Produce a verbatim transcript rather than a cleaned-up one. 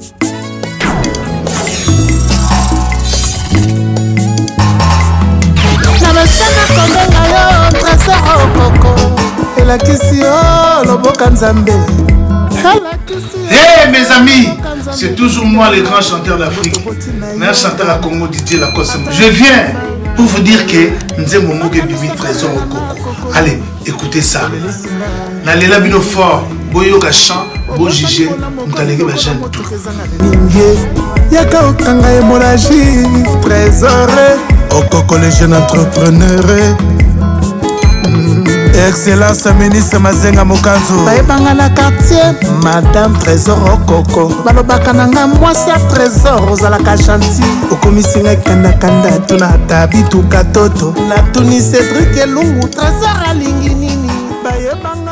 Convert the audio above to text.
Nabasana kondenga yo trésor okoko. Elakisi yo loboka nzambe. Hey mes amis, c'est toujours moi le grand chanteur d'Afrique. Meilleur chanteur à Congo, Didier Lacoste. Je viens pour vous dire que Nzembo Moge Bibi trésor okoko. Allez, écoutez ça. Nalela bino fort, boyoka chant, bo jugé, mtalege ba jeune tout. Yaka okanga hémorragie, trésor okoko les jeunes entrepreneurs. Excellence ministre Mazenga Mokanzo. Baebanga na quartier, Madame Trésor okoko. Balobaka nanga mwasi ya trésor ozalaka gentil. Okomisinga kanda kanda tuna tabi tukatoto. Na tuni Cédric Elungu trésor alingi nini. Baebanga